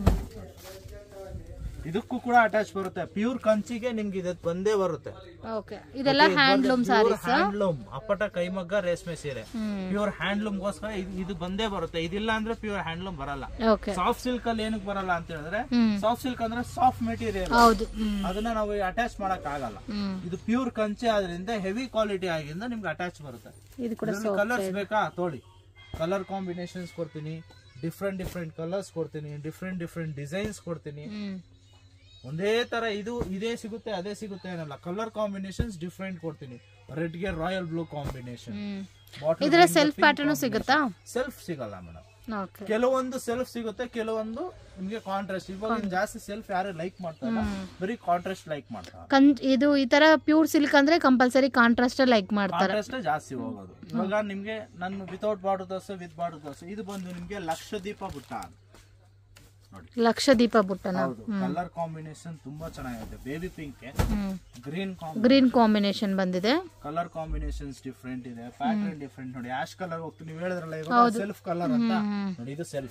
ಇದಕ್ಕೂ ಕೂಡ ಅಟ್ಯಾಚ್ ಬರುತ್ತೆ. ಪ್ಯೂರ್ ಕಂಚಿಗೆ ನಿಮ್ಗೆ ಇದು ಬಂದೇ ಬರುತ್ತೆ. ಓಕೆ, ಇದೆಲ್ಲ ಹ್ಯಾಂಡ್ಲೂಮ್ ಸಾರೀಸ್, ಹ್ಯಾಂಡ್ಲೂಮ್ ಅಪ್ಪಟ ಕೈಮಗ್ಗ ರೇಷ್ಮೆ ಸೀರೆ, ಪ್ಯೂರ್ ಹ್ಯಾಂಡ್ಲೂಮ್ ಗೋಸ್ಕರ ಇದು ಬಂದೇ ಬರುತ್ತೆ. ಇದಿಲ್ಲ ಅಂದ್ರೆ ಪ್ಯೂರ್ ಹ್ಯಾಂಡ್ಲೂಮ್ ಬರಲ್ಲ. ಸಾಫ್ಟ್ ಸಿಲ್ಕ್ ಅಲ್ಲಿ ಏನಕ್ಕೆ ಬರಲ್ಲ ಅಂತ ಹೇಳಿದ್ರೆ, ಸಾಫ್ಟ್ ಸಿಲ್ಕ್ ಅಂದ್ರೆ ಸಾಫ್ಟ್ ಮೆಟೀರಿಯಲ್, ಅದನ್ನ ನಾವು ಅಟ್ಯಾಚ್ ಮಾಡಕ್ ಆಗಲ್ಲ. ಇದು ಪ್ಯೂರ್ ಕಂಚಿ ಆದ್ರಿಂದ ಹೆವಿ ಕ್ವಾಲಿಟಿ ಆಗಿಂದ ನಿಮ್ಗೆ ಅಟ್ಯಾಚ್ ಬರುತ್ತೆ. ಕಲರ್ಸ್ ಬೇಕಾ ತೊಳಿ, ಕಲರ್ ಕಾಂಬಿನೇಷನ್ಸ್ ಕೊಡ್ತೀನಿ, ಡಿಫ್ರೆಂಟ್ ಕಲರ್ಸ್ ಕೊಡ್ತೀನಿ, ಡಿಫ್ರೆಂಟ್ ಡಿಸೈನ್ಸ್ ಕೊಡ್ತೀನಿ. ಒಂದೇ ತರ ಇದೇ ಸಿಗುತ್ತೆ ಅದೇ ಸಿಗುತ್ತೆ ಏನಲ್ಲ, ಕಲರ್ ಕಾಂಬಿನೇಷನ್ಸ್ ಡಿಫ್ರೆಂಟ್ ಕೊಡ್ತೀನಿ. ರೆಡ್ ಗೆ ರಾಯಲ್ ಬ್ಲೂ ಕಾಂಬಿನೇಷನ್. ಇದರ ಸೆಲ್ಫ್ ಪ್ಯಾಟರ್ನ್ ಸಿಗುತ್ತಾ? ಸೆಲ್ಫ್ ಸಿಗಲ್ಲ ಮೇಡಮ್, ಕೆಲವೊಂದು ಸೆಲ್ಫ್ ಸಿಗುತ್ತೆ, ಕೆಲವೊಂದು ನಿಮ್ಗೆ ಕಾಂಟ್ರಾಸ್ಟ್. ಇವಾಗ ಜಾಸ್ತಿ ಸೆಲ್ಫ್ ಯಾರು ಲೈಕ್ ಮಾಡ್ತಾರಲ್ಲ, ಬರೀ ಕಾಂಟ್ರಾಸ್ಟ್ ಲೈಕ್ ಮಾಡ್ತಾರೆ. ಇದು ಈ ತರ ಪ್ಯೂರ್ ಸಿಲ್ಕ್ ಅಂದ್ರೆ ಕಂಪಲ್ಸರಿ ಕಾಂಟ್ರಾಸ್ಟ್ ಲೈಕ್ ಮಾಡ್ತಾರೆ, ಕಾಂಟ್ರಾಸ್ಟ್ ಜಾಸ್ತಿ ಹೋಗೋದು. ಇವಾಗ ನಿಮ್ಗೆ ನಾನು ವಿತೌಟ್ ಬಾರ್ಡರ್ ದೋಸೆ, ವಿತ್ ಬಾರ್ಡರ್ ದೋಸೆ, ಇದು ಬಂದು ನಿಮ್ಗೆ ಲಕ್ಷದೀಪ ಬುಟ್ಟ ನೋಡಿ. ಲಕ್ಷದೀಪ ಬುಟ್ಟನ ಕಲರ್ ಕಾಂಬಿನೇಷನ್ ತುಂಬಾ ಚೆನ್ನಾಗಿದೆ. ಬೇಬಿ ಪಿಂಕ್ ಗ್ರೀನ್ ಕಾಂಬಿನೇಷನ್ ಬಂದಿದೆ. ಕಲರ್ ಕಾಂಬಿನೇಷನ್ಸ್ ಡಿಫ್ರೆಂಟ್ ಇದೆ, ಪ್ಯಾಟರ್ನ್ ಡಿಫ್ರೆಂಟ್ ನೋಡಿ. ಆಶ್ ಕಲರ್ ಹೋಗ್ತೀನಿ, ನೀವು ಹೇಳಿದ್ರಲ್ಲ ಇವಾಗ ಸೆಲ್ಫ್ ಕಲರ್ ಅಂತ ನೋಡಿ, ಇದು self.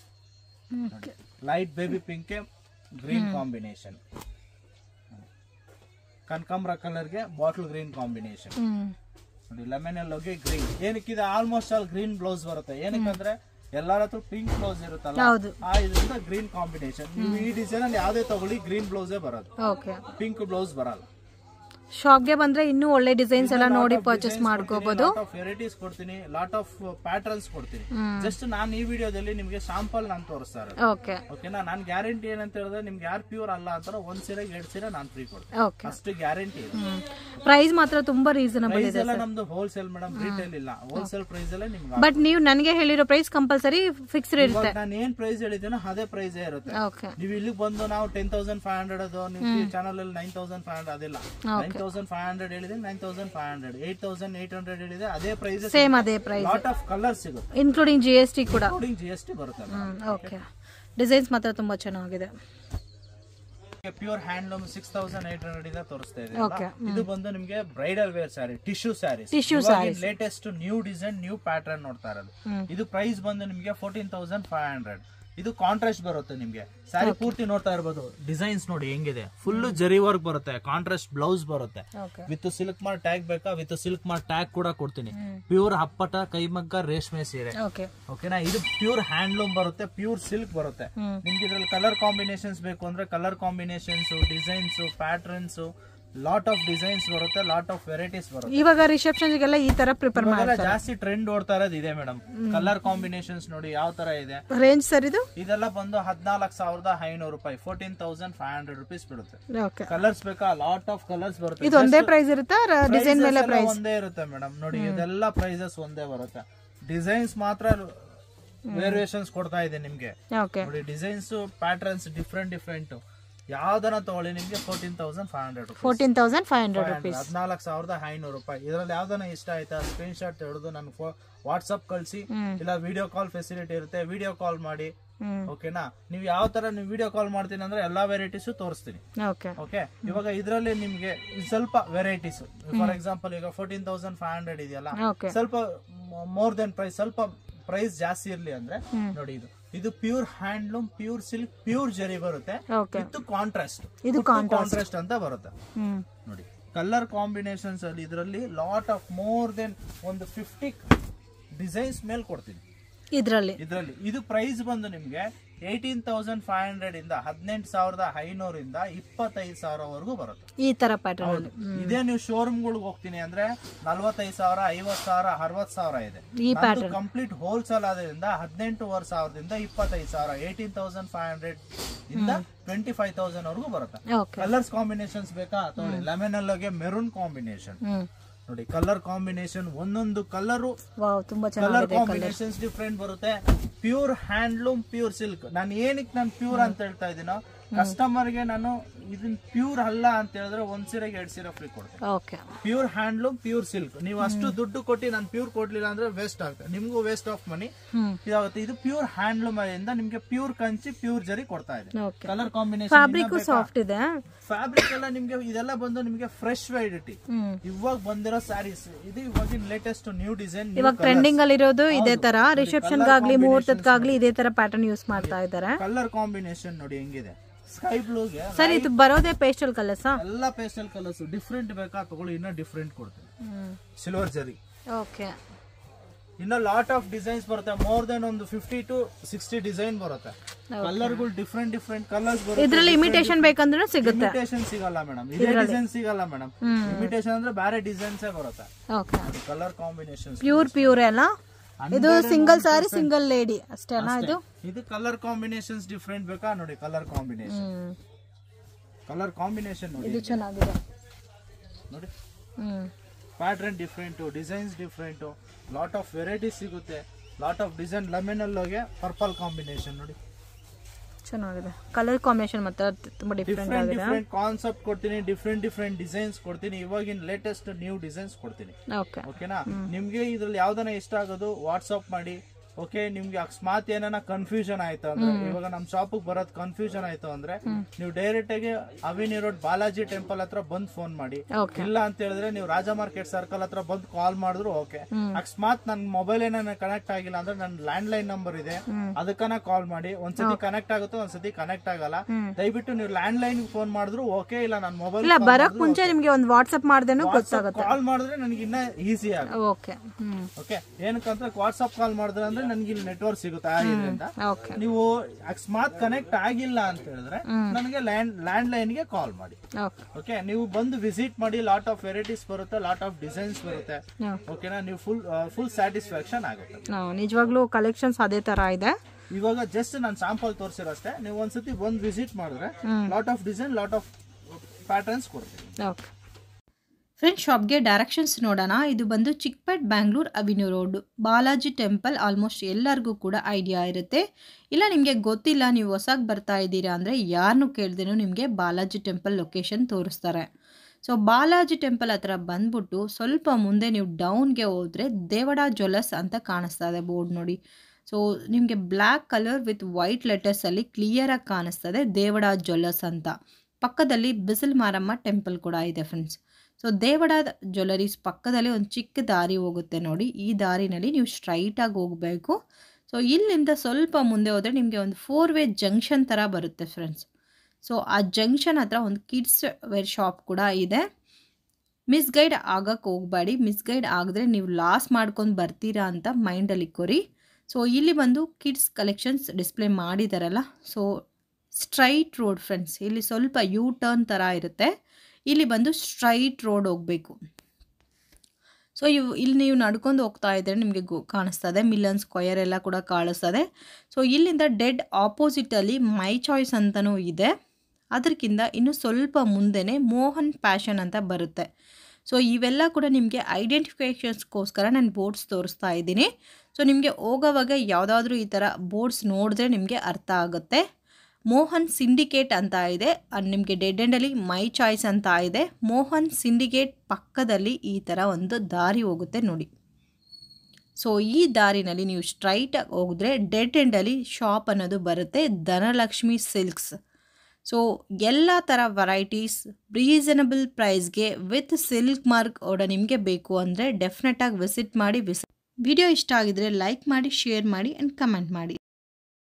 Light baby pink green combination, ಕನಕಾಂಬರ ಕಲರ್ ಗೆ ಬಾಟಲ್ ಗ್ರೀನ್ ಕಾಂಬಿನೇಷನ್ ನೋಡಿ. ಲೆಮನ್ ಎಲ್ಲೋಗೆ ಗ್ರೀನ್. ಏನಕ್ಕಿದೆ ಆಲ್ಮೋಸ್ಟ್ ಆಲ್ ಗ್ರೀನ್ ಬ್ಲೌಸ್ ಬರುತ್ತೆ. ಏನಕ್ಕಂದ್ರೆ ಎಲ್ಲರ ಹತ್ರ ಪಿಂಕ್ ಬ್ಲೌಸ್ ಇರುತ್ತಲ್ಲ, ಇದರಿಂದ ಗ್ರೀನ್ ಕಾಂಬಿನೇಷನ್. ಈ ಡಿಸೈನ್ ಅಲ್ಲಿ ಯಾವ್ದೇ ತಗೊಳ್ಳಿ ಗ್ರೀನ್ ಬ್ಲೌಸೇ ಬರೋದು, ಪಿಂಕ್ ಬ್ಲೌಸ್ ಬರಲ್ಲ. ಶಾಪ್ ಗೆ ಬಂದ್ರೆ ಇನ್ನೂ ಒಳ್ಳೆ ಡಿಸೈನ್ಸ್ ಎಲ್ಲ ನೋಡಿ ಪರ್ಚೇಸ್ ಮಾಡ್ಕೋಬಹುದು. ವೆರೈಟೀಸ್ ಕೊಡ್ತೀನಿ, ಲಾಟ್ ಆಫ್ ಪ್ಯಾಟರ್ನ್ಸ್ ಕೊಡ್ತೀನಿ. ಜಸ್ಟ್ ನಾನು ಈ ವಿಡಿಯೋದಲ್ಲಿ ನಿಮ್ಗೆ ಶಾಂಪಲ್ ನಾನು ತೋರಿಸ್ತಾ ಇರೋದು. ಓಕೆನಾ? ನಾನು ಗ್ಯಾರಂಟಿ ಏನಂತ ಹೇಳಿದ್ರೆ, ನಿಮ್ಗೆ ಯಾರು ಪ್ಯೂರ್ ಅಲ್ಲ ಅಂತಾರೋ ಒಂದ್ ಸೀರೆ 2 ಸೀರೆ ನಾನು ಫ್ರೀ ಕೊಡ್ತೀನಿ, ಅಷ್ಟು ಗ್ಯಾರಂಟಿ ಇದೆ. ಪ್ರೈಸ್ ಮಾತ್ರ ತುಂಬಾ ರೀಸನಬಲ್ ಇದೆ. ನಮ್ದು ಹೋಲ್ಸೇಲ್ ಮೇಡಮ್, ರಿಟೇಲ್ ಇಲ್ಲ. ಹೋಲ್ಸೇಲ್ ಪ್ರೈಸ್ ಅಲ್ಲೇ ನಿಮ್ಗೆ. ಬಟ್ ನೀವು ನನಗೆ ಹೇಳಿರೋ ಪ್ರೈಸ್ ಕಂಪಲ್ಸರಿ ಫಿಕ್ಸ್ಡ್ ಇರುತ್ತೆ. ನಾನು ಏನ್ ಪ್ರೈಸ್ ಹೇಳಿದ್ದೀನೋ ಅದೇ ಪ್ರೈಸ್ ಇರುತ್ತೆ. ನೀವು ಇಲ್ಲಿಗೆ ಬಂದು ನಾವು 10,500 ಅದು ನಿಮ್ಮ ಚಾನಲ್ ಅಲ್ಲಿ 9,500 ಅದಿಲ್ಲ. 9,500 ಹೇಳಿದೆ, 9,500, 8,800 ಹೇಳಿದೆ, ಅದೇ ಪ್ರೈಸ್, ಸೇಮ್ ಅದೇ ಪ್ರೈಸ್. ಲಾಟ್ ಆಫ್ ಕಲರ್ಸ್ ಸಿಗುತ್ತೆ, ಇನ್ಕ್ಲೂಡಿಂಗ್ GST ಕೂಡ. GST ಬರುತ್ತೆ. ಓಕೆ, ಡಿಸೈನ್ಸ್ ಮಾತ್ರ ತುಂಬಾ ಚೆನ್ನಾಗಿದೆ. ಪ್ಯೂರ್ ಹ್ಯಾಂಡ್ಲೂಮ್ 6,800 ಇಂದ ತೋರಿಸ್ತಾ ಇದೆ. ಇದು ಬಂದು ನಿಮ್ಗೆ bridal wear sari, tissue saris, latest new design, new pattern ನೋಡ್ತಾ ಇರೋದು. ಇದು ಪ್ರೈಸ್ ಬಂದು ನಿಮ್ಗೆ 14,500. ಇದು ಕಾಂಟ್ರಾಸ್ಟ್ ಬರುತ್ತೆ. ನಿಮ್ಗೆ ಸ್ಯಾರಿ ಪೂರ್ತಿ ನೋಡ್ತಾ ಇರಬಹುದು, ಡಿಸೈನ್ಸ್ ನೋಡಿ ಹೆಂಗಿದೆ. ಫುಲ್ ಜರಿ ವರ್ಕ್ ಬರುತ್ತೆ, ಕಾಂಟ್ರಾಸ್ಟ್ ಬ್ಲೌಸ್ ಬರುತ್ತೆ. ವಿತ್ ಸಿಲ್ಕ್ ಮಾರ್ಕ್ ಟ್ಯಾಗ್ ಬೇಕಾ, ವಿತ್ ಸಿಲ್ಕ್ ಮಾರ್ಕ್ ಟ್ಯಾಗ್ ಕೂಡ ಕೊಡ್ತೀನಿ. ಪ್ಯೂರ್ ಹಪ್ಪಟ ಕೈಮಗ್ಗ ರೇಷ್ಮೆ ಸೀರೆ. ಓಕೆನಾ? ಇದು ಪ್ಯೂರ್ ಹ್ಯಾಂಡ್ಲೂಮ್ ಬರುತ್ತೆ, ಪ್ಯೂರ್ ಸಿಲ್ಕ್ ಬರುತ್ತೆ. ನಿಮ್ಗೆ ಇದ್ರಲ್ಲಿ ಕಲರ್ ಕಾಂಬಿನೇಷನ್ಸ್ ಬೇಕು ಅಂದ್ರೆ colour combinations, designs, patterns, lot of designs ಬರುತ್ತೆ, ಲಾಟ್ ಆಫ್ ವೆರೈಟೀಸ್ ಬರುತ್ತೆ. ಇವಾಗ ರಿಸೆಪ್ಷನ್ ಗೆಲ್ಲ ಈ ತರ ಪ್ರಿಪೇರ್ ಮಾಡ್ತಾರೆ. ಜಾಸ್ತಿ ಟ್ರೆಂಡ್ ಓಡ್ತಾ ಇರೋದು ಇದೆ ಮೇಡಮ್. ಕಲರ್ ಕಾಂಬಿನೇಷನ್ಸ್ ನೋಡಿ ಯಾವ ತರ ಇದೆ. ರೇಂಜ್ ಸರ್ ಇದೆಲ್ಲ ಬಂದು 14,500 ರೂಪಾಯಿ, 14,500 ರೂಪೀಸ್ ಬಿಡುತ್ತೆ. ಕಲರ್ಸ್ ಬೇಕಾ, ಲಾಟ್ ಆಫ್ ಕಲರ್ಸ್ ಬರುತ್ತೆ. ಇದು ಒಂದೇ ಪ್ರೈಸ್ ಇರುತ್ತಾ? ಡಿಸೈನ್ ಮೇಲೆ ಪ್ರೈಸ್ ಒಂದೇ ಇರುತ್ತೆ ಮೇಡಮ್. ನೋಡಿ ಇದೆಲ್ಲ ಪ್ರೈಸಸ್ ಒಂದೇ ಬರುತ್ತೆ, ಡಿಸೈನ್ಸ್ ಮಾತ್ರ ವೇರಿಯೇಷನ್ಸ್ ಕೊಡ್ತಾ ಇದೆ ನಿಮ್ಗೆ. ನೋಡಿ ಡಿಸೈನ್ಸ್, ಪ್ಯಾಟರ್ನ್ಸ್ ಡಿಫ್ರೆಂಟ್ ಯಾವ್ದನ್ನ ತಗೊಳ್ಳಿ ನಿಮ್ಗೆ 14,500 ರೂಪೀಸ್. 14,500 ರೂಪಾಯಿ. ಇದ್ರಲ್ಲಿ ಯಾವ್ದನ್ನ ಇಷ್ಟ ಆಯ್ತಾ ಸ್ಕ್ರೀನ್ ಶಾಟ್ ತೆಗೆದು ನನಗೆ ವಾಟ್ಸ್ಆಪ್ ಕಳಿಸಿ, ಇಲ್ಲ ವಿಡಿಯೋ ಕಾಲ್ ಫೆಸಿಲಿಟಿ ಇರುತ್ತೆ, ವಿಡಿಯೋ ಕಾಲ್ ಮಾಡಿ. ಓಕೆನಾ? ನೀವು ಯಾವ ತರ ನೀವು ವಿಡಿಯೋ ಕಾಲ್ ಮಾಡ್ತೀನಿ ಅಂದ್ರೆ ಎಲ್ಲಾ ವೆರೈಟೀಸ್ ತೋರಿಸ್ತೀನಿ. ಓಕೆ, ಇವಾಗ ಇದ್ರಲ್ಲಿ ನಿಮ್ಗೆ ಸ್ವಲ್ಪ ವೆರೈಟೀಸ್, ಫಾರ್ ಎಕ್ಸಾಂಪಲ್ ಈಗ 14,500 ಇದೆಯಲ್ಲ, ಸ್ವಲ್ಪ ಮೋರ್ ದೆನ್ ಪ್ರೈಸ್, ಸ್ವಲ್ಪ ಪ್ರೈಸ್ ಜಾಸ್ತಿ ಇರ್ಲಿ ಅಂದ್ರೆ ನೋಡಿ, ಇದು pure handloom, pure silk, pure zari ಬರುತ್ತೆ. ಇದು ಕಾಂಟ್ರಾಸ್ಟ್ ಅಂತ ಬರುತ್ತೆ ನೋಡಿ. ಕಲರ್ ಕಾಂಬಿನೇಷನ್ಸ್ ಅಲ್ಲಿ ಇದರಲ್ಲಿ ಲಾಟ್ ಆಫ್ ಮೋರ್ ದೆನ್ ಒಂದು 50 ಡಿಸೈನ್ಸ್ ಮೇಲ್ ಕೊಡ್ತೀನಿ ಇದರಲ್ಲಿ. ಇದು ಪ್ರೈಸ್ ಬಂದು ನಿಮ್ಗೆ 18,500 ಇಂದ 18,500 ಇಂದ 25,000 ವರೆಗೂ ಬರುತ್ತೆ. ಈ ತರ ಪ್ಯಾಟರ್ನ್ ಇದೇ ನೀವು ಶೋರೂಮ್ ಗಳಿಗೆ ಹೋಗ್ತೀನಿ ಅಂದ್ರೆ 45,000, 50,000, 60,000 ಇದೆ. ಕಂಪ್ಲೀಟ್ ಹೋಲ್ಸೇಲ್ ಆದ್ರಿಂದ 18,500 25,000, 18,500 ಇಂದ 25,000 ವರೆಗೂ ಬರುತ್ತೆ. ಕಲರ್ಸ್ ಕಾಂಬಿನೇಷನ್ಸ್ ಬೇಕಾ ತಗೊಳ್ಳಿ. ಲೆಮನ್ ಎಲ್ಲೋಗೆ ಮೆರೂನ್ ಕಾಂಬಿನೇಷನ್ ನೋಡಿ. ಕಲರ್ ಕಾಂಬಿನೇಷನ್ ಒಂದೊಂದು ಕಲರ್ ಕಾಂಬಿನೇಷನ್ಸ್ ಡಿಫ್ರೆಂಟ್ ಬರುತ್ತೆ. Pure handloom, pure silk. ನಾನು ಏನಕ್ಕೆ ಪ್ಯೂರ್ ಅಂತ ಹೇಳ್ತಾ ಇದ್ದೀನೋ, ಕಸ್ಟಮರ್ ಗೆ ನಾನು ಇದನ್ನ ಪ್ಯೂರ್ ಅಲ್ಲ ಅಂತ ಹೇಳಿದ್ರೆ ಒಂದ್ ಸೀರೆಗೆ 2 ಸೀರೆ ಫ್ರೀ ಕೊಡ್ತೀನಿ. Okay, pure handloom pure silk. ನೀವು ಅಷ್ಟು ದುಡ್ಡು ಕೊಟ್ಟು ನಾನು ಪ್ಯೂರ್ ಕೊಡ್ಲಿಲ್ಲ ಅಂದ್ರೆ ವೇಸ್ಟ್ ಆಗುತ್ತೆ, ನಿಮ್ಗೂ ವೇಸ್ಟ್ ಆಫ್ ಮನಿ ಇದಾಗುತ್ತೆ. ಇದು ಪ್ಯೂರ್ ಹ್ಯಾಂಡ್ಲೂಮ್ ಇಂದ ನಿಮ್ಗೆ ಪ್ಯೂರ್ ಕಂಚಿ ಪ್ಯೂರ್ ಜರಿ ಕೊಡ್ತಾ ಇದೆ. ಕಲರ್ ಕಾಂಬಿನೇಷನ್ ಫ್ಯಾಬ್ರಿಕ್ ಸಾಫ್ಟ್ ಇದೆ. ಫ್ಯಾಬ್ರಿಕ್ ಎಲ್ಲ ನಿಮ್ಗೆ ಇದೆಲ್ಲ ಬಂದು ನಿಮ್ಗೆ ಫ್ರೆಶ್ ವೆರೈಟಿ ಇವಾಗ ಬಂದಿರೋ ಸ್ಯಾರೀಸ್. ಇದು ಇವಾಗಿನ ಲೇಟೆಸ್ಟ್ ನ್ಯೂ ಡಿಸೈನ್, ಇವಾಗ ಟ್ರೆಂಡಿಂಗ್ ಅಲ್ಲಿ ಇರೋದು ಇದೇ ತರ. ರಿಸೆಪ್ಷನ್ ಗಾಗ್ಲಿ ಮುಹೂರ್ತಕ್ಕಾಗ್ಲಿ ಇದೇ ತರ ಪ್ಯಾಟರ್ನ್ ಯೂಸ್ ಮಾಡ್ತಾ ಇದ್ದಾರೆ. ಕಲರ್ ಕಾಂಬಿನೇಷನ್ ನೋಡಿ ಹೆಂಗಿದೆ. ಸ್ಕೈ ಬ್ಲೂಗೆ ಸರ್ ಇದು ಬರೋದೇ ಪೇಸ್ಟಲ್ ಕಲರ್ಸ್, ಎಲ್ಲ ಪೇಸ್ಟಲ್ ಕಲರ್ಸ್. ಡಿಫ್ರೆಂಟ್ ಬೇಕಾ ತಗೊಳ್ಳಿ, ಇನ್ನ ಡಿಫ್ರೆಂಟ್ ಕೊಡ್ತೀನಿ. ಸಿಲ್ವರ್ ಜರಿ. ಓಕೆ, ಇನ್ನ ಲಾಟ್ ಆಫ್ ಡಿಸೈನ್ಸ್ ಬರುತ್ತೆ. ಮೋರ್ ದೆನ್ ಒಂದು 50 to 60 ಡಿಸೈನ್ ಬರುತ್ತೆ. ಕಲರ್ಗಳು ಡಿಫ್ರೆಂಟ್ ಕಲರ್ಸ್ ಬರುತ್ತೆ. ಇದ್ರಲ್ಲಿ ಇಮಿಟೇಷನ್ ಬೇಕಂದ್ರೆ ಸಿಗುತ್ತೆ. ಇಮಿಟೇಷನ್ ಸಿಗಲ್ಲ ಮೇಡಮ್, ಇದೇ ಡಿಸೈನ್ ಸಿಗಲ್ಲ ಮೇಡಮ್. ಇಮಿಟೇಷನ್ ಅಂದ್ರೆ ಬೇರೆ ಡಿಸೈನ್ಸ್ ಬರುತ್ತೆ. ಓಕೆ, ಕಲರ್ ಕಾಂಬಿನೇಷನ್ ಪ್ಯೂರ್ ಅಲ್ಲ. ಇದು ಸಿಂಗಲ್ ಸಾರಿ ಸಿಂಗಲ್ ಲೇಡಿ ಅಷ್ಟೇನಾ? ಇದು ಕಲರ್ ಕಾಂಬಿನೇಷನ್ಸ್ ಡಿಫ್ರೆಂಟ್ ಬೇಕಾ ನೋಡಿ. ಕಲರ್ ಕಾಂಬಿನೇಷನ್ ನೋಡಿ, ಇದು ಚೆನ್ನಾಗಿದೆ ನೋಡಿ. Pattern different, designs different, lot of varieties ಸಿಗುತ್ತೆ. Lot of design. ಲೆಮನಲ್ಲೋಗೆ ಪರ್ಪಲ್ ಕಾಂಬಿನೇಷನ್ ನೋಡಿ, ಚೆನ್ನಾಗಿದೆ. ಕಲರ್ ಕಾಂಬಿನೇಷನ್ ಮತ್ತೆ ತುಂಬಾ ಡಿಫ್ರೆಂಟ್ ಕಾನ್ಸೆಪ್ಟ್ ಕೊಡ್ತೀನಿ. ಡಿಫ್ರೆಂಟ್ ಡಿಸೈನ್ಸ್ ಕೊಡ್ತೀನಿ. ಇವಾಗಿನ ಲೇಟೆಸ್ಟ್ ನ್ಯೂ ಡಿಸೈನ್ಸ್ ಕೊಡ್ತೀನಿ. ಓಕೆನಾ? ನಿಮ್ಗೆ ಇದ್ರಲ್ಲಿ ಯಾವ್ದನ ಇಷ್ಟ ಆಗೋದು ವಾಟ್ಸ್ಆಪ್ ಮಾಡಿ. ಓಕೆ, ನಿಮ್ಗೆ ಅಕಸ್ಮಾತ್ ಏನಾನ ಕನ್ಫ್ಯೂಷನ್ ಆಯ್ತು ಅಂದ್ರೆ, ಇವಾಗ ನಮ್ ಶಾಪ್ ಬರೋದ್ ಕನ್ಫ್ಯೂಷನ್ ಆಯ್ತು ಅಂದ್ರೆ ನೀವು ಡೈರೆಕ್ಟ್ ಆಗಿ ಅವೆನ್ಯೂ ರೋಡ್ ಬಾಲಾಜಿ ಟೆಂಪಲ್ ಹತ್ರ ಬಂದ್ ಫೋನ್ ಮಾಡಿ. ಇಲ್ಲ ಅಂತ ಹೇಳಿದ್ರೆ ನೀವು ರಾಜ ಮಾರ್ಕೆಟ್ ಸರ್ಕಲ್ ಹತ್ರ ಬಂದ್ ಕಾಲ್ ಮಾಡಿದ್ರು ಓಕೆ. ಅಕಸ್ಮಾತ್ ನನ್ ಮೊಬೈಲ್ ಏನಾನ ಕನೆಕ್ಟ್ ಆಗಿಲ್ಲ ಅಂದ್ರೆ ನನ್ ಲ್ಯಾಂಡ್ ಲೈನ್ ನಂಬರ್ ಇದೆ, ಅದಕ್ಕನ ಕಾಲ್ ಮಾಡಿ. ಒಂದ್ಸತಿ ಕನೆಕ್ಟ್ ಆಗುತ್ತೆ, ಒಂದ್ಸತಿ ಕನೆಕ್ಟ್ ಆಗಲ್ಲ. ದಯವಿಟ್ಟು ನೀವು ಲ್ಯಾಂಡ್ ಲೈನ್ ಫೋನ್ ಮಾಡಿದ್ರು ಓಕೆ, ಇಲ್ಲ ನನ್ ಮೊಬೈಲ್ ಬರಕ್ ಮುಂಚೆ ನಿಮ್ಗೆ ಒಂದು ವಾಟ್ಸ್ಆಪ್ ಮಾಡ್ದೇನು ಗೊತ್ತಾಗುತ್ತೆ. ಕಾಲ್ ಮಾಡಿದ್ರೆ ನನಗೆ ಇನ್ನ ಈಸಿ ಆಗುತ್ತೆ. ಓಕೆ, ಏನಕ್ಕಂದ್ರೆ ವಾಟ್ಸ್ಆಪ್ ಕಾಲ್ ಮಾಡಿದ್ರೆ ಅಂದ್ರೆ ನನ್ಗೆ ಇಲ್ಲಿ ನೆಟ್ವರ್ಕ್ ಸಿಗುತ್ತೆ. ನೀವು ಅಕಸ್ಮಾತ್ ಕನೆಕ್ಟ್ ಆಗಿಲ್ಲ ಅಂತ ಹೇಳಿದ್ರೆ ನನಗೆ ಲ್ಯಾಂಡ್ ಲೈನ್ ಗೆ ಕಾಲ್ ಮಾಡಿ. ಓಕೆ, ನೀವು ಬಂದು ವಿಸಿಟ್ ಮಾಡಿ. ಲಾಟ್ ಆಫ್ ವೆರೈಟೀಸ್ ಬರುತ್ತೆ, ಲಾಟ್ ಆಫ್ ಡಿಸೈನ್ಸ್ ಬರುತ್ತೆ. ಓಕೆನಾ? ನೀವು ಫುಲ್ ಸ್ಯಾಟಿಸ್ಫ್ಯಾಕ್ಷನ್ ಆಗುತ್ತೆ. ನಿಜವಾಗ್ಲೂ ಕಲೆಕ್ಷನ್ಸ್ ಅದೇ ತರ ಇದೆ. ಇವಾಗ ಜಸ್ಟ್ ನಾನು ಸ್ಯಾಂಪಲ್ ತೋರಿಸಿರೋ ಅಷ್ಟೇ. ನೀವು ಒಂದ್ಸತಿ ಬಂದು ವಿಸಿಟ್ ಮಾಡಿದ್ರೆ lot of design, lot of patterns ಕೊಡ್ತೀವಿ. ಫ್ರೆಂಡ್ಸ್, ಶಾಪ್ಗೆ ಡೈರೆಕ್ಷನ್ಸ್ ನೋಡೋಣ. ಇದು ಬಂದು Chickpet, Bangalore avenue road, Balaji temple. Almost ಎಲ್ಲರಿಗೂ ಕೂಡ ಐಡಿಯಾ ಇರುತ್ತೆ. ಇಲ್ಲ ನಿಮಗೆ ಗೊತ್ತಿಲ್ಲ, ನೀವು ಹೊಸಾಗಿ ಬರ್ತಾ ಇದ್ದೀರಾ ಅಂದರೆ ಯಾರನ್ನೂ ಕೇಳ್ದೇನೂ ನಿಮಗೆ ಬಾಲಾಜಿ ಟೆಂಪಲ್ ಲೊಕೇಶನ್ ತೋರಿಸ್ತಾರೆ. ಸೊ ಬಾಲಾಜಿ ಟೆಂಪಲ್ ಹತ್ರ ಬಂದ್ಬಿಟ್ಟು ಸ್ವಲ್ಪ ಮುಂದೆ ನೀವು ಡೌನ್ಗೆ ಹೋದರೆ ದೇವಡ ಜ್ಯುವೆಲ್ಲರ್ಸ್ ಅಂತ ಕಾಣಿಸ್ತಾ ಇದೆ ಬೋರ್ಡ್ ನೋಡಿ. ಸೊ ನಿಮಗೆ ಬ್ಲ್ಯಾಕ್ ಕಲರ್ ವಿತ್ ವೈಟ್ ಲೆಟರ್ಸಲ್ಲಿ ಕ್ಲಿಯರಾಗಿ ಕಾಣಿಸ್ತದೆ ದೇವಡ ಜ್ಯುವೆಲ್ಲರ್ಸ್ ಅಂತ. ಪಕ್ಕದಲ್ಲಿ ಬಿಸಿಲು ಮಾರಮ್ಮ ಟೆಂಪಲ್ ಕೂಡ ಇದೆ ಫ್ರೆಂಡ್ಸ್. ಸೊ ದೇವಡ ಜ್ಯುವೆಲ್ಲರೀಸ್ ಪಕ್ಕದಲ್ಲಿ ಒಂದು ಚಿಕ್ಕ ದಾರಿ ಹೋಗುತ್ತೆ ನೋಡಿ. ಈ ದಾರಿನಲ್ಲಿ ನೀವು ಸ್ಟ್ರೈಟಾಗಿ ಹೋಗಬೇಕು. ಸೊ ಇಲ್ಲಿಂದ ಸ್ವಲ್ಪ ಮುಂದೆ ಹೋದರೆ ನಿಮಗೆ ಒಂದು 4-ವೇ ಜಂಕ್ಷನ್ ಥರ ಬರುತ್ತೆ ಫ್ರೆಂಡ್ಸ್. ಸೊ ಆ ಜಂಕ್ಷನ್ ಹತ್ರ ಒಂದು ಕಿಡ್ಸ್ ವೇರ್ ಶಾಪ್ ಕೂಡ ಇದೆ. ಮಿಸ್ಗೈಡ್ ಆಗಕ್ಕೆ ಹೋಗಬೇಡಿ. ಮಿಸ್ಗೈಡ್ ಆಗಿದ್ರೆ ನೀವು ಲಾಸ್ ಮಾಡ್ಕೊಂಡು ಬರ್ತೀರಾ ಅಂತ ಮೈಂಡಲ್ಲಿ ಇಕ್ಕೋರಿ. ಸೊ ಇಲ್ಲಿ ಬಂದು ಕಿಡ್ಸ್ ಕಲೆಕ್ಷನ್ಸ್ ಡಿಸ್ಪ್ಲೇ ಮಾಡಿದಾರಲ್ಲ. So straight road friends. ಇಲ್ಲಿ ಸ್ವಲ್ಪ ಯೂ ಟರ್ನ್ ಥರ ಇರುತ್ತೆ. ಇಲ್ಲಿ ಬಂದು ಸ್ಟ್ರೈಟ್ ರೋಡ್ ಹೋಗಬೇಕು. ಸೊ ಇಲ್ಲಿ ನೀವು ನಡ್ಕೊಂಡು ಹೋಗ್ತಾ ಇದ್ದರೆ ನಿಮಗೆ ಕಾಣಿಸ್ತದೆ ಮಿಲನ್ ಸ್ಕ್ವಯರ್ ಎಲ್ಲ ಕೂಡ ಕಾಣಿಸ್ತದೆ. ಸೊ ಇಲ್ಲಿಂದ ಡೆಡ್ ಆಪೋಸಿಟಲ್ಲಿ ಮೈ ಚಾಯ್ಸ್ ಅಂತಲೂ ಇದೆ. ಅದಕ್ಕಿಂತ ಇನ್ನು ಸ್ವಲ್ಪ ಮುಂದೆನೇ ಮೋಹನ್ ಫ್ಯಾಷನ್ ಅಂತ ಬರುತ್ತೆ. ಸೊ ಇವೆಲ್ಲ ಕೂಡ ನಿಮಗೆ ಐಡೆಂಟಿಫಿಕೇಷನ್ಸ್ಗೋಸ್ಕರ ನಾನು ಬೋರ್ಡ್ಸ್ ತೋರಿಸ್ತಾ ಇದ್ದೀನಿ. ಸೊ ನಿಮಗೆ ಹೋಗೋವಾಗ ಯಾವುದಾದ್ರೂ ಈ ಥರ ಬೋರ್ಡ್ಸ್ ನೋಡಿದ್ರೆ ನಿಮಗೆ ಅರ್ಥ ಆಗುತ್ತೆ. ಮೋಹನ್ ಸಿಂಡಿಕೇಟ್ ಅಂತ ಇದೆ, ನಿಮಗೆ ಡೆಡ್ ಎಂಡಲ್ಲಿ ಮೈ ಚಾಯ್ಸ್ ಅಂತ ಇದೆ. ಮೋಹನ್ ಸಿಂಡಿಕೇಟ್ ಪಕ್ಕದಲ್ಲಿ ಈ ಥರ ಒಂದು ದಾರಿ ಹೋಗುತ್ತೆ ನೋಡಿ. ಸೊ ಈ ದಾರಿನಲ್ಲಿ ನೀವು ಸ್ಟ್ರೈಟಾಗಿ ಹೋಗಿದ್ರೆ ಡೆಡ್ ಎಂಡಲ್ಲಿ ಶಾಪ್ ಅನ್ನೋದು ಬರುತ್ತೆ, ಧನಲಕ್ಷ್ಮಿ ಸಿಲ್ಕ್ಸ್. ಸೊ ಎಲ್ಲ ಥರ ವೆರೈಟೀಸ್ ರೀಸನಬಲ್ ಪ್ರೈಸ್ಗೆ ವಿತ್ ಸಿಲ್ಕ್ ಮಾರ್ಕ್ ಆರ್ಡರ್ ನಿಮಗೆ ಬೇಕು ಅಂದರೆ ಡೆಫಿನೆಟಾಗಿ ವಿಸಿಟ್ ಮಾಡಿ. ವಿಡಿಯೋ ಇಷ್ಟ ಆಗಿದ್ರೆ ಲೈಕ್ ಮಾಡಿ, ಶೇರ್ ಮಾಡಿ ಆ್ಯಂಡ್ ಕಮೆಂಟ್ ಮಾಡಿ.